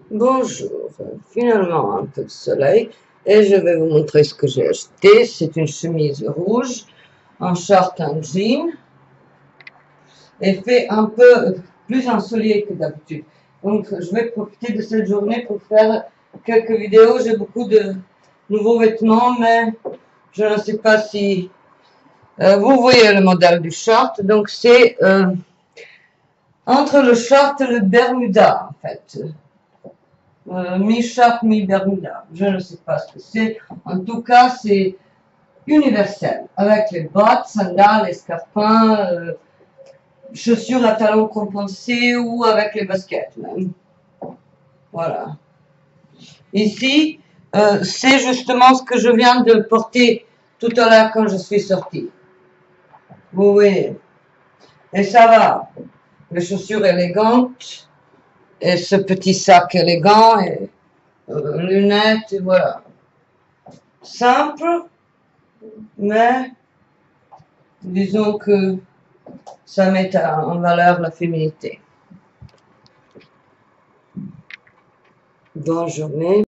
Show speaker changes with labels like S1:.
S1: Bonjour, finalement un peu de soleil et je vais vous montrer ce que j'ai acheté. C'est une chemise rouge, un short, un jean et fait un peu plus ensoleillé que d'habitude. Donc je vais profiter de cette journée pour faire quelques vidéos. J'ai beaucoup de nouveaux vêtements mais je ne sais pas si vous voyez le modèle du short. Donc c'est entre le short et le Bermuda en fait. Mi-short, mi-bermuda. Je ne sais pas ce que c'est. En tout cas, c'est universel. Avec les bottes, sandales, escarpins, chaussures à talons compensés ou avec les baskets même. Voilà. Ici, c'est justement ce que je viens de porter tout à l'heure quand je suis sortie. Vous voyez. Et ça va. Les chaussures élégantes et ce petit sac élégant et lunettes et voilà. Simple, mais disons que ça met en valeur la féminité. Bonne journée.